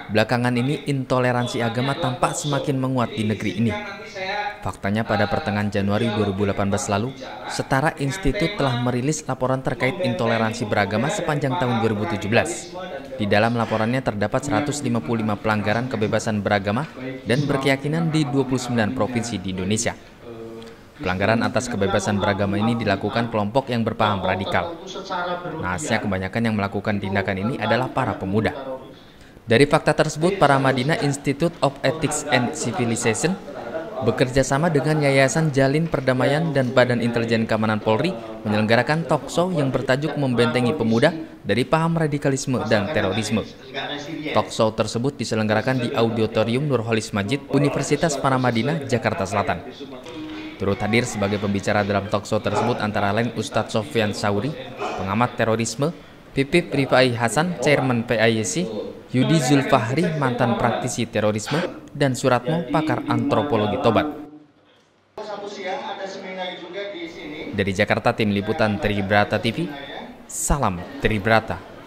Belakangan ini intoleransi agama tampak semakin menguat di negeri ini. Faktanya pada pertengahan Januari 2018 lalu, Setara Institut telah merilis laporan terkait intoleransi beragama sepanjang tahun 2017. Di dalam laporannya terdapat 155 pelanggaran kebebasan beragama dan berkeyakinan di 29 provinsi di Indonesia. Pelanggaran atas kebebasan beragama ini dilakukan kelompok yang berpaham radikal. Nahasnya kebanyakan yang melakukan tindakan ini adalah para pemuda. Dari fakta tersebut, Paramadina Institute of Ethics and Civilization bekerja sama dengan Yayasan Jalin Perdamaian dan Badan Intelijen Keamanan Polri menyelenggarakan talkshow yang bertajuk Membentengi Pemuda dari Paham Radikalisme dan Terorisme. Talkshow tersebut diselenggarakan di Auditorium Nurholis Majid, Universitas Paramadina, Jakarta Selatan. Turut hadir sebagai pembicara dalam talkshow tersebut antara lain Ustadz Sofyan Sauri, pengamat terorisme, Pipip Rifai Hasan, Chairman PAIC, Yudi Zulfahri, mantan praktisi terorisme, dan Suratmo, pakar antropologi tobat. Dari Jakarta, Tim Liputan Tribrata TV, salam Tribrata.